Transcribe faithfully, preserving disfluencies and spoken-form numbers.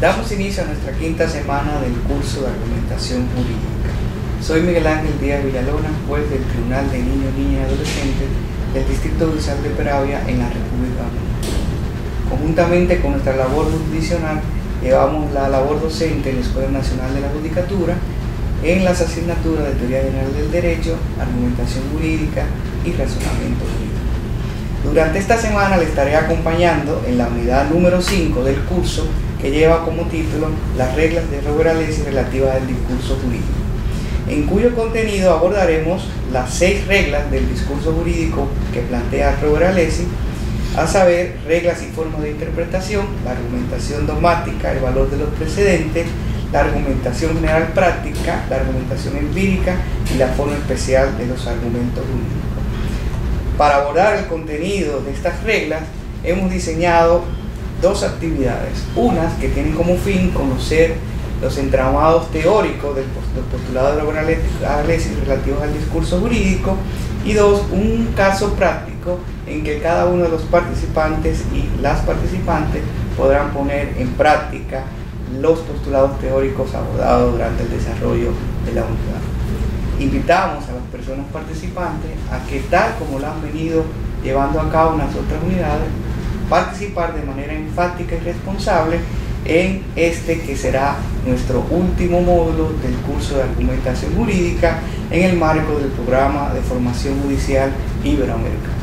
Damos inicio a nuestra quinta semana del curso de argumentación jurídica. Soy Miguel Ángel Díaz Villalona, juez del Tribunal de Niños, Niñas y Adolescentes del Distrito Judicial de Peravia en la República Dominicana. Conjuntamente con nuestra labor jurisdiccional, llevamos la labor docente en la Escuela Nacional de la Judicatura en las asignaturas de Teoría General del Derecho, Argumentación Jurídica y Razonamiento Jurídico. Durante esta semana le estaré acompañando en la unidad número cinco del curso, que lleva como título Las reglas de Robert Alessi relativas al discurso jurídico, en cuyo contenido abordaremos las seis reglas del discurso jurídico que plantea Robert Alessi, a saber, reglas y formas de interpretación, la argumentación dogmática, el valor de los precedentes, la argumentación general práctica, la argumentación empírica y la forma especial de los argumentos jurídicos. Para abordar el contenido de estas reglas, hemos diseñado dos actividades. Unas que tienen como fin conocer los entramados teóricos de los postulados de Robert Alessi relativos al discurso jurídico, y dos, un caso práctico en que cada uno de los participantes y las participantes podrán poner en práctica los postulados teóricos abordados durante el desarrollo de la unidad. Invitamos a las personas participantes a que, tal como lo han venido llevando a cabo en las otras unidades, participar de manera enfática y responsable en este que será nuestro último módulo del curso de argumentación jurídica en el marco del programa de formación judicial iberoamericana.